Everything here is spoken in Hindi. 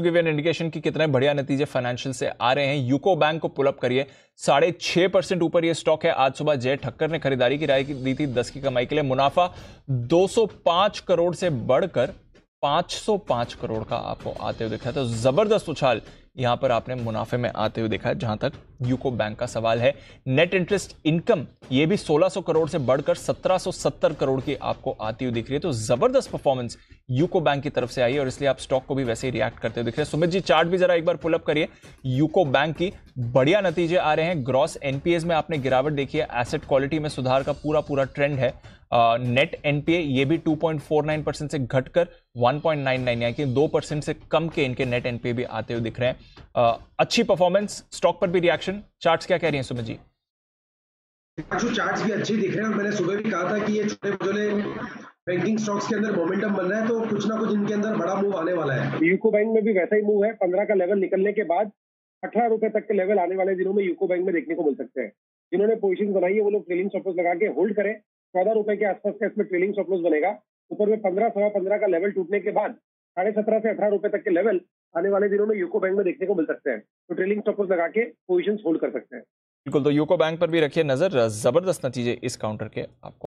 गिव एन इंडिकेशन कि कितने बढ़िया नतीजे फाइनेंशियल से आ रहे हैं। यूको बैंक को पुल अप करिए, 6.5% ऊपर ये स्टॉक है। आज सुबह जय ठक्कर ने खरीदारी की राय दी थी 10 की कमाई के लिए। मुनाफा 205 करोड़ से बढ़कर 505 करोड़ का आपको आते हुए दिखा है। तो जबरदस्त उछाल यहां पर आपने मुनाफे में आते हुए देखा है। जहां तक यूको बैंक का सवाल है, नेट इंटरेस्ट इनकम ये भी 1600 करोड़ से बढ़कर 1770 करोड़ की आपको आती हुई दिख रही है। तो जबरदस्त परफॉर्मेंस यूको बैंक की तरफ से आई है और इसलिए आप स्टॉक को भी वैसे ही रिएक्ट करते हुए दिख रहे हैं। सुमित जी, चार्ट भी जरा एक बार पुल अप करिए। यूको बैंक की बढ़िया नतीजे आ रहे हैं। ग्रॉस एनपीएस में आपने गिरावट देखी है, एसेट क्वालिटी में सुधार का पूरा ट्रेंड है। नेट एनपीए ये भी 2.49% से घटकर 1.99 यानी कि 2% से कम के इनके नेट एनपीए भी आते हुए दिख रहे हैं। अच्छी परफॉर्मेंस, स्टॉक पर भी रिएक्शन, चार्ट्स क्या कह रही हैं सुमित जी? चार्ट्स भी अच्छे दिख रहे हैं और मैंने सुबह भी कहा था कि ये छोटे बड़े बैंकिंग स्टॉक्स के अंदर मोमेंटम बन रहा है, तो कुछ ना कुछ इनके अंदर बड़ा मूव आने वाला है। यूको बैंक में भी वैसा ही मूव है। 15 का लेवल निकलने के बाद 18 रुपए तक के लेवल आने वाले दिनों में यूको बैंक में देखने को मिल सकते हैं। जिन्होंने पोजीशन बनाई है वो लोग ट्रेलिंग स्टॉप लॉस लगा के होल्ड करें। 14 रुपए के आसपास का इसमें ट्रेलिंग स्टॉप लॉस बनेगा। ऊपर में 15, 15 का लेवल टूटने के बाद 17.5 से 18 रुपए तक के लेवल आने वाले दिनों में यूको बैंक में देखने को मिल सकते हैं। तो ट्रेलिंग स्टॉप लॉस लगा के पोजीशन होल्ड कर सकते हैं। बिल्कुल, तो यूको बैंक पर भी रखिए नजर। जबरदस्त नतीजे इस काउंटर के आपको